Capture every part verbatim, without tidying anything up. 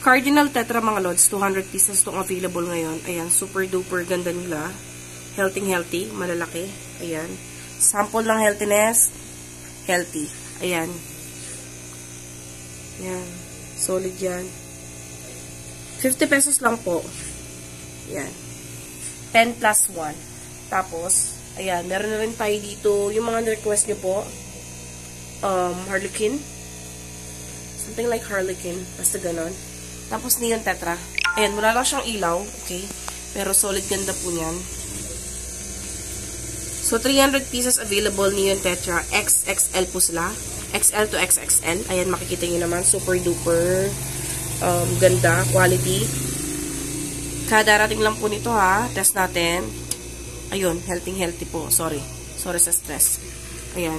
Cardinal Tetra mga lods, two hundred pieces itong available ngayon. Ayan, super duper ganda nila. Healthy healthy, malalaki. Ayan. Sample ng healthiness, healthy. Ayan. Ayan. Solid yan. fifty pesos lang po. Ayan. ten plus one. Tapos, ayan, meron na rin tayo dito. Yung mga request nyo po, um, Harlequin. Something like Harlequin. Basta ganon. Tapos, Neon Tetra. Ayan, wala lang siyang ilaw. Okay? Pero solid ganda po niyan. So, three hundred pieces available Neon Tetra. X X L po sila. X L to X X L. Ayan, makikita nyo naman. Super duper. Um, ganda. Quality. Kadarating lang po nito ha. Test natin. Ayun, healthy healthy po. Sorry. Sorry sa stress. Ayan.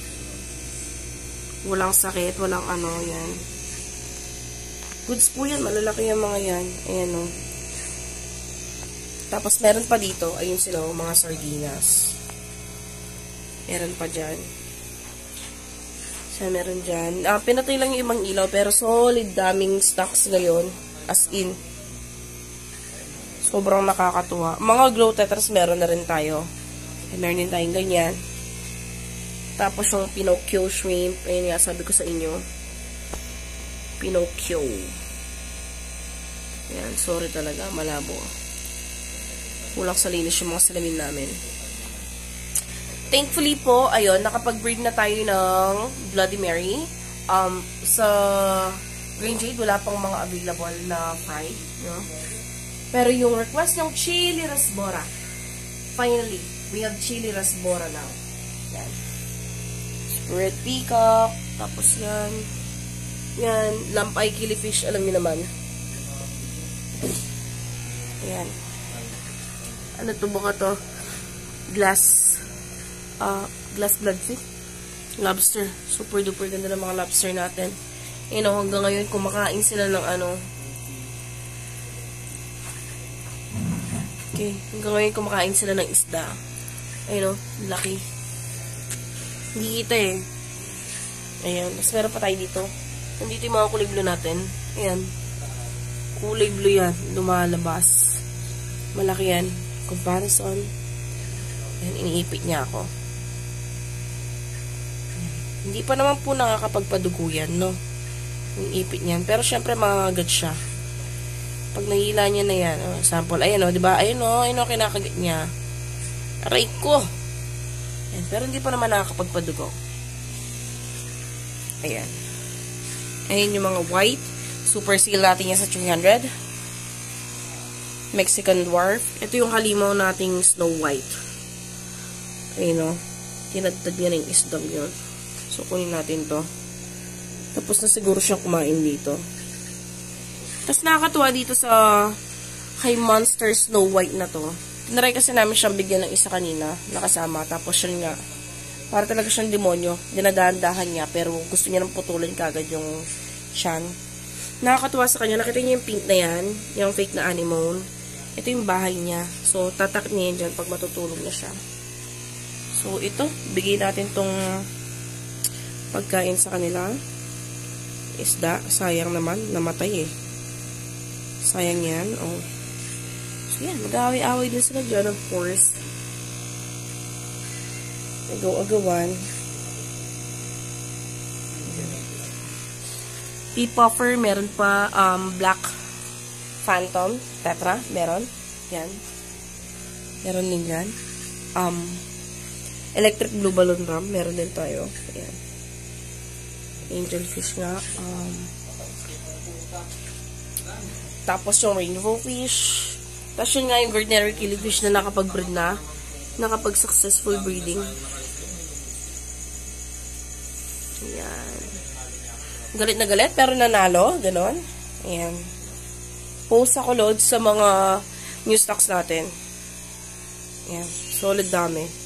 Walang sakit. Walang ano. Ayan. Goods po yan. Malalaki yung mga yan. Ayan o. Tapos meron pa dito. Ayun sila o. Mga sardinas. Meron pa dyan. Siya meron dyan. Ah, pinatay lang yung ibang ilaw. Pero solid daming stocks ngayon. As in. Sobrang nakakatuwa. Mga glow tetras meron na rin tayo. E, meron din tayong ganyan. Tapos yung Pinocchio shrimp. Ayun nga, sabi ko sa inyo. Pinocchio. Ayan, sorry talaga. Malabo. Kulang sa linis yung mga salamin namin. Thankfully po, ayun, nakapag-breed na tayo ng Bloody Mary. Um, sa Green Jade, wala pang mga available na fried. No? Pero yung request ng Chili Rasbora, finally, we have Chili Rasbora now. Yan. Spirit Peacock. Tapos yan. Yan. Lampay Killifish. Alam niyo naman. Yan. Ano to ba to? Glass. Uh, glass bloodfish. Lobster. Super duper ganda ng mga lobster natin. You know, hanggang ngayon kumakain sila ng ano. Okay. Hanggang ngayon kumakain sila ng isda. Ayun o. Laki. Hindi kita eh. Ayan. Mas meron pa tayo dito. Nandito yung mga kulay blue natin. Ayan. Kulay blue yan. Lumalabas. Malaki yan. Comparison. Ayan. Iniipit niya ako. Ayan. Hindi pa naman po nakakapagpadugo yan, no? Iniipit niyan. Pero syempre makakagat siya. Pag nahila niya na yan. Oh, sample. Ayan o. Oh, diba? Ayan o. Oh, ayan o. Oh, kinakagat niya. Aray ko. Ayan. Pero hindi pa naman nakakapagpadugo. Ayan. Ayan yung mga white. Super seal natin yan sa three hundred. Mexican Dwarf. Ito yung halimaw nating Snow White. Ayan o. Tinadtad niya na yung isdam yun. So, kunin natin to. Tapos na siguro siyang kumain dito. Tapos nakakatuwa dito sa kay Monster Snow White na to. Tinaray kasi namin siyang bigyan ng isa kanina. Nakasama. Tapos siya nga. Para talaga siyang demonyo. Dinadahan-dahan niya. Pero gusto niya nang putulin kagad yung tiyan. Nakakatuwa sa kanya. Nakita niya yung pink na yan. Yung fake na anemone. Ito yung bahay niya. So, tatak niya yan dyan pag matutulog na siya. So, ito. Bigay natin tong pagkain sa kanila. Isda. Sayang naman. Namatay eh. Sayang yan. Oh. So, yan. Mag-away-away din sila dyan, of course. Agaw-agawan. Pea-puffer, meron pa um, Black Phantom Tetra, meron. Yan. Meron din yan. Um, Electric Blue Balloon Ram, meron din tayo. Ayan. Angelfish nga. Um, tapos yung Rainbow Fish. Tapos yun nga yung Ordinary Killifish na nakapag-breed na. Nakapag-successful breeding. Ayan. Galit na galit, pero nanalo. Ganon. Ayan. Post ako load sa mga new stocks natin. Ayan. Solid dami.